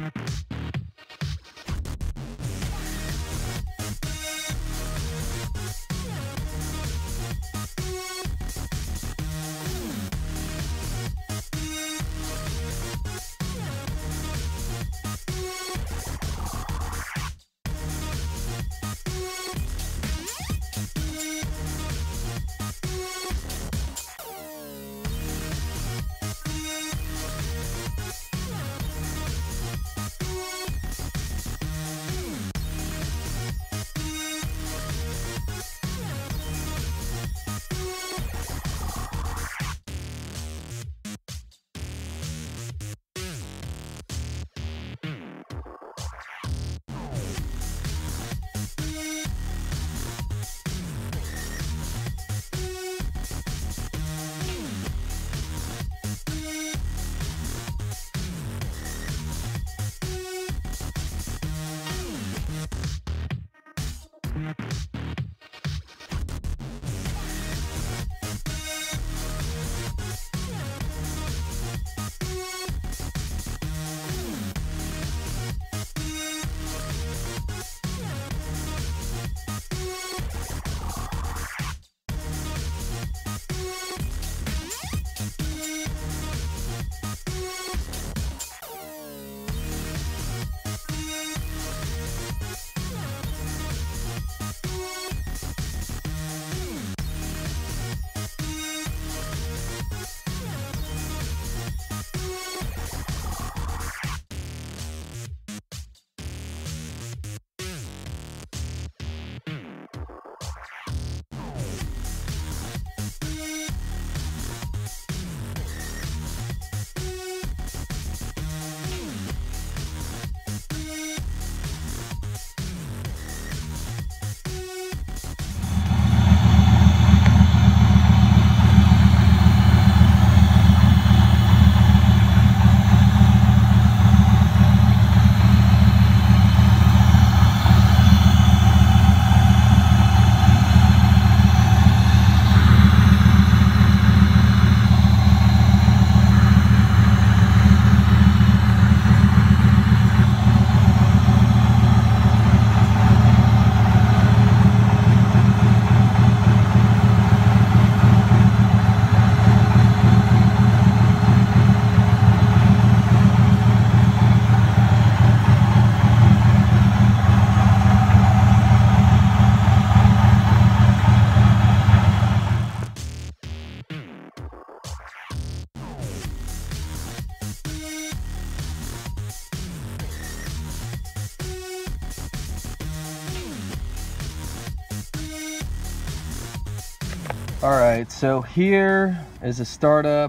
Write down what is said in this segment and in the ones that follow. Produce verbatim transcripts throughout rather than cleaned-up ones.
All right, so here is a startup.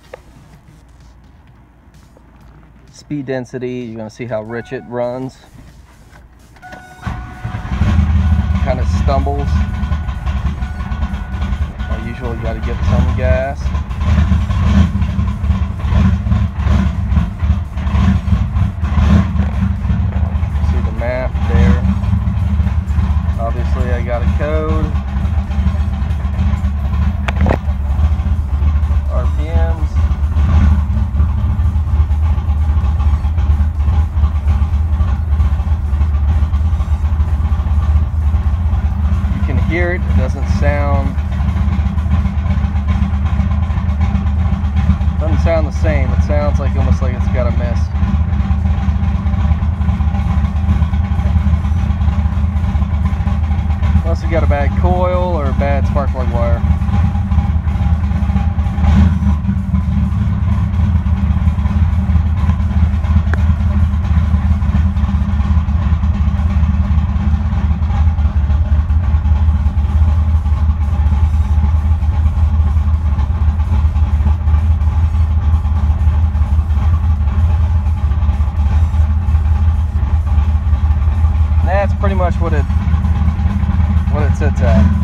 Speed density, you're gonna see how rich it runs. Kind of stumbles. As usual, you gotta get some gas. See the map there. Obviously, I got a code. R P Ms. You can hear it, it doesn't sound doesn't sound the same. It sounds like almost like it's got a miss. Unless you got a bad coil or a bad spark plug wire. That's pretty much what it what it sits at.